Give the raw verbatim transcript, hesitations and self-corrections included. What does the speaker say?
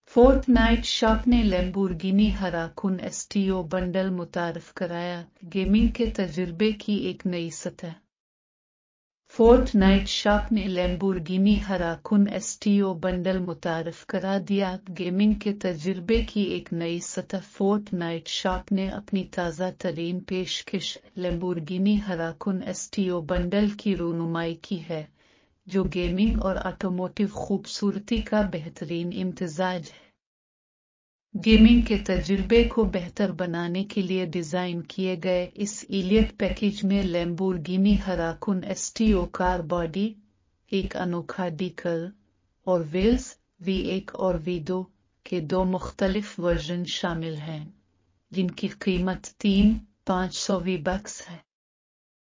Fortnite shop ने Lamborghini Huracan STO bundle मुतारिफ कराया, गेमिंग के तजुर्बे की एक नई सतह। फोर्टनाइट शॉप ने लैम्बोर्गिनी हराकुन एसटीओ बंडल मुतारिफ करा दिया, गेमिंग के तजुर्बे की एक नई सतह। फोर्टनाइट शॉप ने अपनी ताज़ा तरीन पेशकश लैम्बोर्गिनी हराकुन एसटीओ बंडल की रूनुमाई की है, जो गेमिंग और ऑटोमोटिव खूबसूरती का बेहतरीन इम्तिजाज है। गेमिंग के तजुर्बे को बेहतर बनाने के लिए डिज़ाइन किए गए इस इलियट पैकेज में Lamborghini Huracan STO car body, एक अनोखा डीकल और व्हील्स वी एक और वी दो के दो मुख्तलिफ वर्जन शामिल हैं, जिनकी कीमत तीन पाँच सौ वी बक्स है।